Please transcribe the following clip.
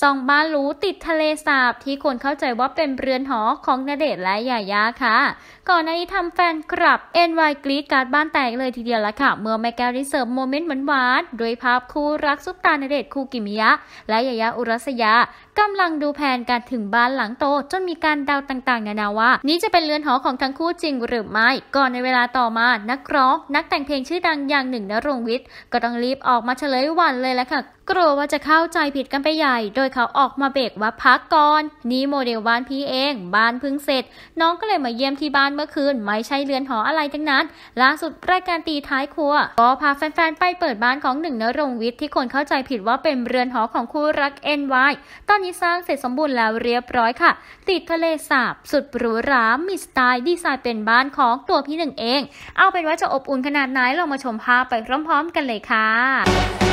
ส่องบ้านหรูติดทะเลสาบที่คนเข้าใจว่าเป็นเรือนหอของณเดชน์และยายาค่ะก่อนหน้านี้ทำแฟนคลับ NY กรี๊ดการ์ดบ้านแตกเลยทีเดียวละค่ะเมื่อแม่แก้วได้เสิร์ฟโมเมนต์หวานๆโดยภาพคู่รักซุปตาณเดชน์คูกิมิยะและยายาอุรัสยากำลังดูแผนการถึงบ้านหลังโตจนมีการเดาต่างๆนานาว่านี่จะเป็นเรือนหอของทั้งคู่จริงหรือไม่ก่อนในเวลาต่อมานักร้องนักแต่งเพลงชื่อดังอย่างหนึ่งณรงค์วิทย์ก็ต้องรีบออกมาเฉลยวันเลยละค่ะกลัวว่าจะเข้าใจผิดกันไปใหญ่โดยเขาออกมาเบรกว่าพักก่อนนี่โมเดลบ้านพี่เองบ้านเพิ่งเสร็จน้องก็เลยมาเยี่ยมที่บ้านเมื่อคืนไม่ใช่เรือนหออะไรทั้งนั้นล่าสุดรายการตีท้ายครัวก็พาแฟนๆไปเปิดบ้านของหนึ่งณรงค์วิทย์ที่คนเข้าใจผิดว่าเป็นเรือนหอของคู่รัก NY ตอนนี้สร้างเสร็จสมบูรณ์แล้วเรียบร้อยค่ะติดทะเลสาบสุดหรูหรามีสไตล์ดีไซน์เป็นบ้านของตัวพี่หนึ่งเองเอาเป็นว่าจะอบอุ่นขนาดไหนเรามาชมภาพไปพร้อมๆกันเลยค่ะ